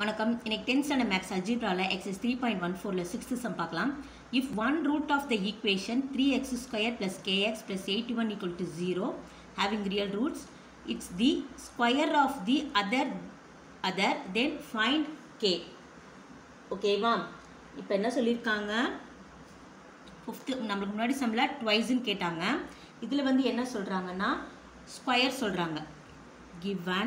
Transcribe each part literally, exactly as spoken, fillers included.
வணக்கம். இன்னைக்கு tenth standard maths algebra exercise three point one four ல sixth sum பார்க்கலாம். If one root of the equation three x square plus kx plus eighty-one equal to zero having real roots, it's the square of the other other then find k. ஓகேவா? இப்போ என்ன சொல்லிருக்காங்க? fifth நமக்கு முன்னாடி சம்ல twice ன்னு கேட்டாங்க. இதுல வந்து என்ன சொல்றாங்கன்னா ஸ்கொயர் சொல்றாங்க. given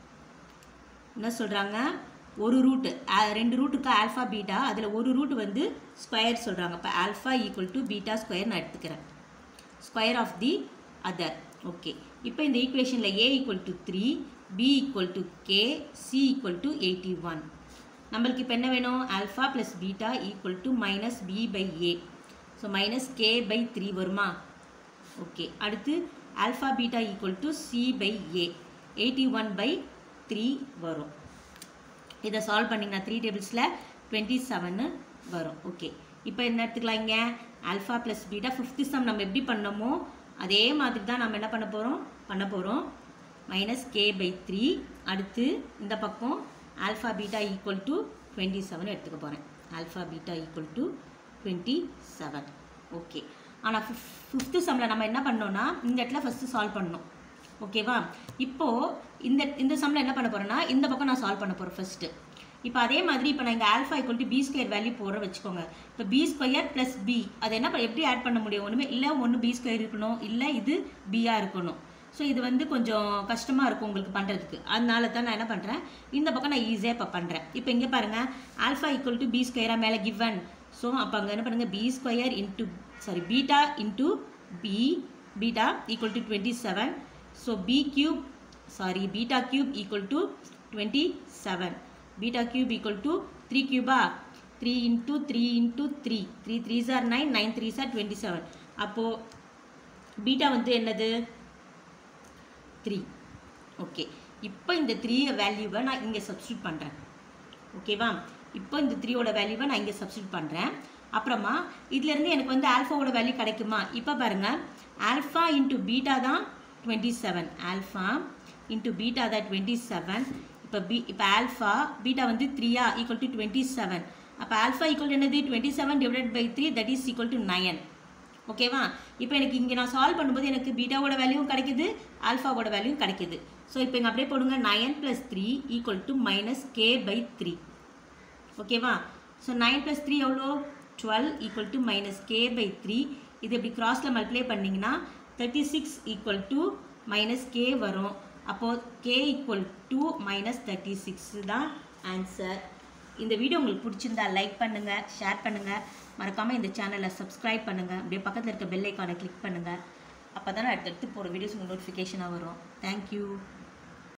என்ன சொல்றாங்க? ஒரு ரூட் ரெண்டு ரூட்டுக்கு ஆல்ஃபா பீட்டா அதில் ஒரு ரூட் வந்து ஸ்கொயர் சொல்கிறாங்க. இப்போ alpha equal to beta square நான் எடுத்துக்கிறேன். Square of the other. Okay, இப்போ இந்த ஈக்குவேஷனில் A equal to three, B equal to K, C equal to eighty one. நம்மளுக்கு இப்போ என்ன வேணும்? Alpha plus beta equal to minus B by A. So minus K by three வருமா? Okay, அடுத்து alpha beta equal to C by A, eighty one by three வரும். இதை solve பண்ணிங்கன்னா three டேபிள்ஸில் twenty செவன்னு வரும். ஓகே, இப்போ என்ன எடுத்துக்கலாம்? இங்கே alpha plus beta fifth sum நம்ம எப்படி பண்ணோமோ அதே மாதிரி தான் நம்ம என்ன பண்ண போகிறோம் பண்ண போகிறோம் மைனஸ் கே பை த்ரீ. அடுத்து இந்த பக்கம் alpha beta equal to twenty seven எடுத்துக்க போகிறேன். Alpha beta equal to twenty seven. Okay, ஆனால் ஃபிஃப் ஃபிஃப்த்து சம்மில் நம்ம என்ன பண்ணோன்னா இந்த இடத்துல ஃபஸ்ட்டு சால்வ் பண்ணோம். ஓகேவா? இப்போது இந்த இந்த சம்மில் என்ன பண்ண போகிறேன்னா இந்த பக்கம் நான் சால்வ் பண்ண போகிறேன் ஃபஸ்ட்டு. இப்போ அதே மாதிரி இப்போ நான் இங்கே alpha equal to B square value போகிற வச்சுக்கோங்க. இப்போ பி ஸ்கொயர் ப்ளஸ் பி அதை என்ன எப்படி ஆட் பண்ண முடியும்? ஒன்றுமே இல்லை, ஒன்று பி ஸ்கொயர் இருக்கணும், இல்லை இது பியாக இருக்கணும். ஸோ இது வந்து கொஞ்சம் கஷ்டமாக இருக்கும் உங்களுக்கு பண்ணுறதுக்கு. அதனால தான் நான் என்ன பண்ணுறேன், இந்த பக்கம் நான் ஈஸியாக இப்போ பண்ணுறேன். இப்போ இங்கே பாருங்கள், ஆல்ஃபா ஈக்குவல் டு பி ஸ்கொயராக மேலே கிவன். ஸோ அப்போ அங்கே என்ன பண்ணுங்கள், B square into sorry beta into B beta equal to twenty seven. So b cube sorry beta cube equal to twenty-seven. Beta cube equal to three cube ah three into three into three. three threes are nine, nine threes are twenty-seven. அப்போ beta வந்து என்னது? three. Okay, இப்போ இந்த three வேல்யூவை நான் இங்கே substitute பண்ணுறேன். ஓகேவா? இப்போ இந்த த்ரீயோட வேல்யூவை நான் இங்கே சப்ஸ்டியூட் பண்ணுறேன். அப்புறமா இதுலேருந்து எனக்கு வந்து ஆல்ஃபாவோட வேல்யூ கிடைக்குமா? இப்போ பாருங்கள், ஆல்ஃபா இன்ட்டு பீட்டா தான் twenty seven. Alpha into beta தான் டுவெண்ட்டி செவன். இப்போ பி இப்போ ஆல்ஃபா பீட்டா வந்து த்ரீயா ஈக்குவல் டு டுவெண்ட்டி செவன். அப்போ ஆல்ஃபா ஈக்குவல் என்னது? Twenty seven divide by three, that is equal to nine. ஓகேவா? இப்போ எனக்கு இங்கே நான் சால்வ் பண்ணும்போது எனக்கு பீட்டாவோட வேல்யூவும் கிடைக்குது, ஆல்ஃபாவோட வேல்யூவும் கிடைக்குது. ஸோ இப்போ இங்கே அப்படியே போடுங்க, nine plus three equal to minus K by three. ஓகேவா? ஸோ நைன் ப்ளஸ் த்ரீ எவ்வளோ? Twelve equal to minus K by three. இது இப்படி கிராஸில் மல்டிப்ளை பண்ணிங்கன்னா thirty six equal to minus K வரும். அப்போது K equal to minus thirty six தான் answer. இந்த வீடியோ உங்களுக்கு பிடிச்சிருந்தா லைக் பண்ணுங்கள், ஷேர் பண்ணுங்கள், மறக்காமல் இந்த சேனலை சப்ஸ்கிரைப் பண்ணுங்கள். அப்படியே பக்கத்தில் இருக்க பெல் ஐக்கானை கிளிக் பண்ணுங்கள். அப்போ தானே அடுத்தடுத்து போகிற வீடியோஸ் உங்களுக்கு நோட்டிஃபிகேஷனாக வரும். தேங்க்யூ.